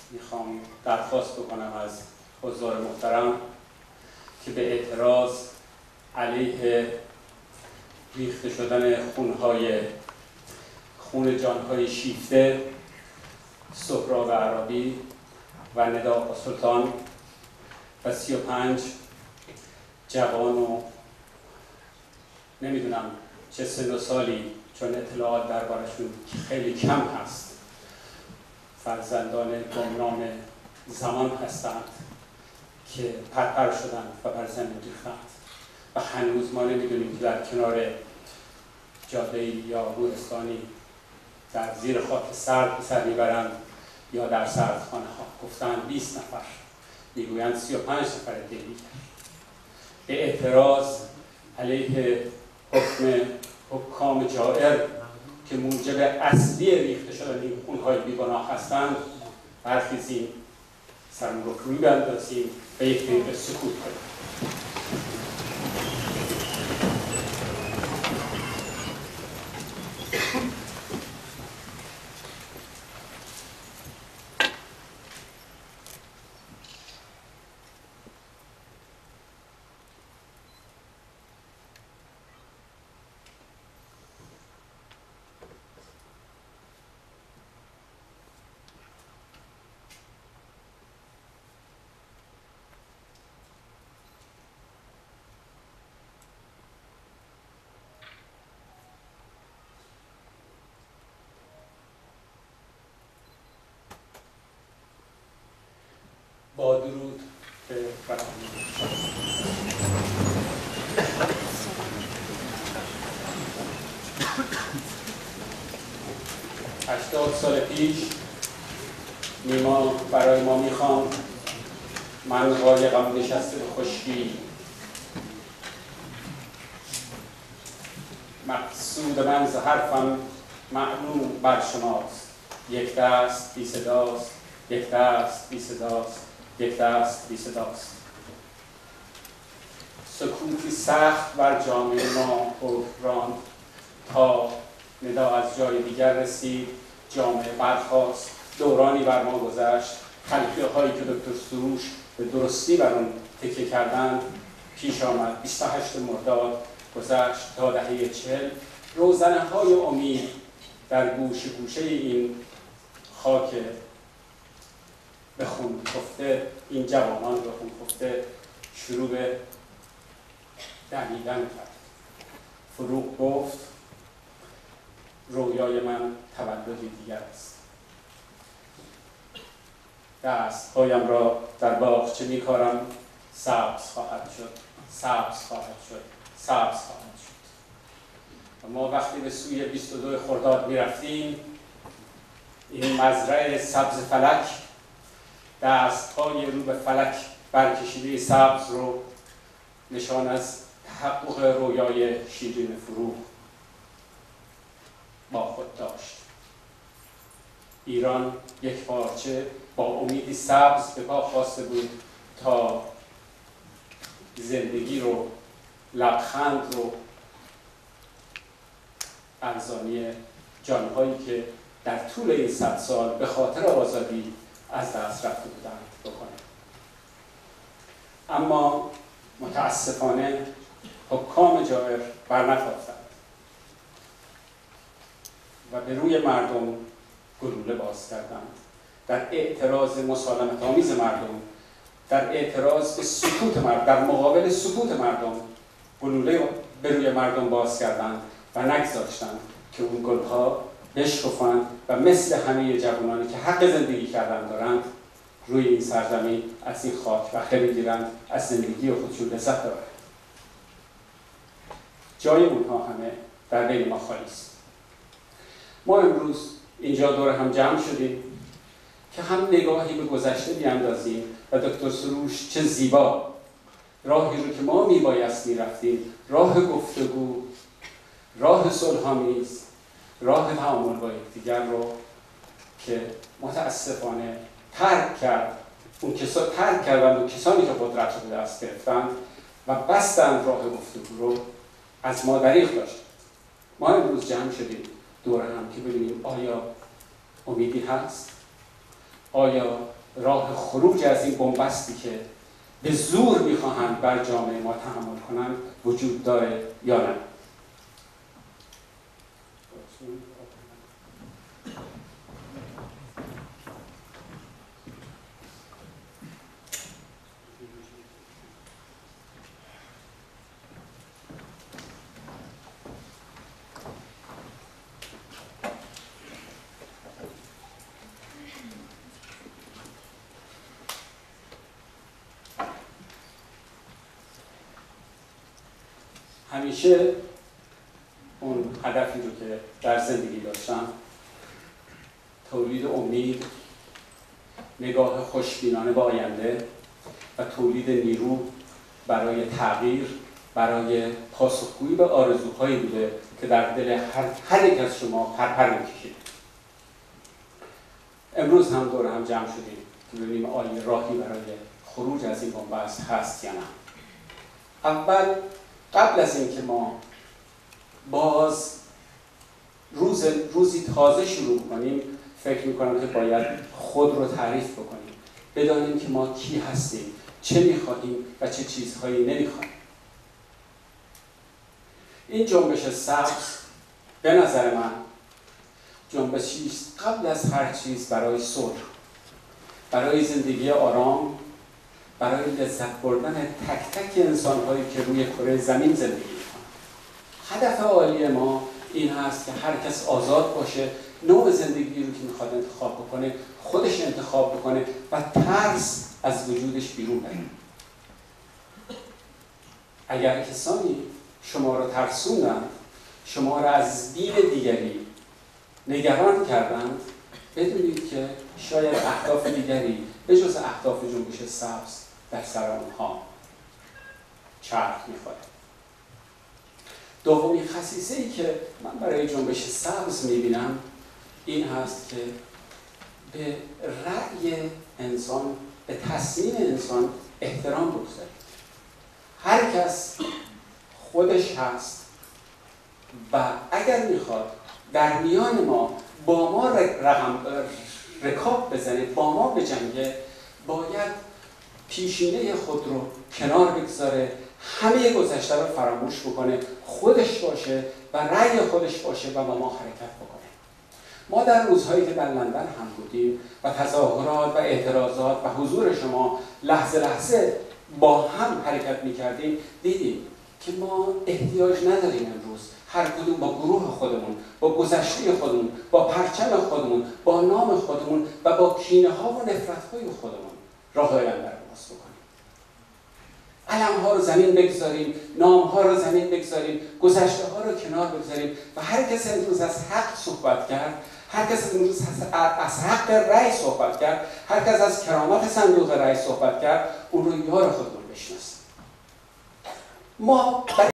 میخوام درخواست بکنم از حضار محترم که به اعتراض علیه ریخته شدن خون جانهای شیفته سهراب عرابی و ندا سلطان و 35 جوان و نمیدونم چه سن و سالی، چون اطلاعات دربارشون خیلی کم هست، فرزندان گمنام زمان هستند که پرپر شدند و بر زمین ریختند و هنوز ما نمیدونیم که در کنار جاده‌ای یا گورستانی در زیر خاک سرد به سر میبرند یا در سردخانه ها. گفتند 20 نفر، میگویند 35 نفر دیگر. به اعتراض علیه حکام جائر که موجب اصلی ریخته شدن این خونهای بیگناه هستند برخیزیم، سرمون رو روی بندازیم و یک دقیقه سکوت کنیم. با درود به فرهنگ 80 سال پیش نیما برای ما میخواند، من قایقم نشسته به خشکی، مقصود من ز حرفم معلوم بر شماست، یک دست بی صداست، یک دست بی صداست، یک دست بی صداست. سکوتی سخت بر جامعه ما راند تا ندا از جای دیگر رسید، جامعه برخاست، دورانی بر ما گذشت، خلفیه هایی که دکتر سروش به درستی بر اون تکیه کردند پیش آمد. 28 مرداد گذشت تا دهه 40 روزنه های امید در گوشه گوشه این خاک به خون خفته، این جوانان به خون خفته شروع به دمیدن کرد. فروغ گفت رویای من تولدی دیگر است. دستهایم را در باغچه میکارم، سبز خواهد شد، سبز خواهد شد، سبز خواهد شد. و ما وقتی به سوی 22 خرداد میرفتیم، این مزرعه سبز فلک دست‌های رو به فلک برکشیده سبز رو نشان از تحقق رویای شیرین فروغ با خود داشت. ایران یک پارچه با امیدی سبز به پا خواسته بود تا زندگی رو، لبخند رو، ارزانی جانهایی که در طول این 100 سال به خاطر آزادی از دست رفته بودند بکنه. اما متاسفانه حکام جائر برنتافتند و به روی مردم گلوله باز کردند. در اعتراض مسالمت آمیز مردم، در اعتراض به سکوت مردم، در مقابل سکوت مردم گلوله به روی مردم باز کردند و نگذاشتند که اون گلها بشکفند و مثل همه جوانانی که حق زندگی کردن دارند روی این سرزمین از این خاک بهره بگیرند، از زندگی خودشون لذت ببرند. جای اونها همه در بین ما خالی است. ما امروز اینجا دور هم جمع شدیم که هم نگاهی به گذشته بیاندازیم و دکتر سروش چه زیبا راهی رو که ما میبایست میرفتیم، راه گفتگو، راه صلح‌آمیز، راه تعامل با یکدیگر رو که متاسفانه ترک کردند و کسانی که قدرت رو به دست گرفتند و بستند راه گفتگو رو از ما دریغ داشتند. ما امروز جمع شدیم دور هم که ببینیم آیا امیدی هست؟ آیا راه خروج از این بنبستی که به زور میخواهند بر جامعه ما تحمل کنند وجود داره یا نه. همیشه اون هدفی رو که در زندگی داشتم، تولید امید، نگاه خوشبینانه به آینده و تولید نیرو برای تغییر، برای پاسخگویی به آرزوهایی بوده که در دل هر یک از شما پرپر می‌کشید. امروز هم دور هم جمع شدیم که ببینیم آیا راهی برای خروج از این بنبست هست یا نه. اول قبل از اینکه ما باز روزی تازه شروع کنیم، فکر می‌کنم که باید خود رو تعریف بکنیم، بدانیم که ما کی هستیم، چه می‌خواهیم و چه چیزهایی نمی‌خواهیم. این جنبش سبز به نظر من جنبشی است قبل از هر چیز برای صلح، برای زندگی آرام، برای لذت بردن تک تک انسان‌هایی که روی کره زمین زندگی می‌کنند. هدف عالی ما این هست که هر کس آزاد باشه، نوع زندگی رو که می‌خواد انتخاب بکنه خودش انتخاب بکنه و ترس از وجودش بیرون بره. اگر کسانی شما را ترسوندند، شما را از دید دیگری نگران کردند، بدونید که شاید اهداف دیگری به جز اهداف جنبش سبز در سر آنها چرخ می‌خوره. دومین خصیصه‌ای که من برای جنبش سبز می‌بینم این هست که به رأی انسان، به تصمیم انسان احترام بگذارید. هر کس خودش هست و اگر میخواد در میان ما با ما رکاب بزنه، با ما بجنگه، باید پیشینه خود رو کنار بگذاره، همه گذشته رو فراموش بکنه، خودش باشه و رأی خودش باشه و با ما حرکت بکنه. ما در روزهایی که در لندن هم بودیم و تظاهرات و اعتراضات و حضور شما لحظه لحظه با هم حرکت می‌کردیم، دیدیم که ما احتیاج نداریم امروز هر کدوم با گروه خودمون، با گذشته خودمون، با پرچم خودمون، با نام خودمون و با کینه‌ها و نفرت‌های خودمون راه آینده رو باز بکنیم. علم‌ها رو زمین بگذاریم، نام‌ها رو زمین بگذاریم، گذشته‌ها رو کنار بگذاریم و هر کس امروز از حق صحبت کرد، هر کس امروز از حق رأی صحبت کرد، هر کس از کرامت صندوق رأی صحبت کرد، اون رو یار خودمون بشناسیم. ما